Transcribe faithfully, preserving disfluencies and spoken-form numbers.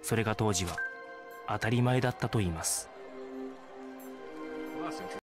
それが当時は当たり前だったといいます。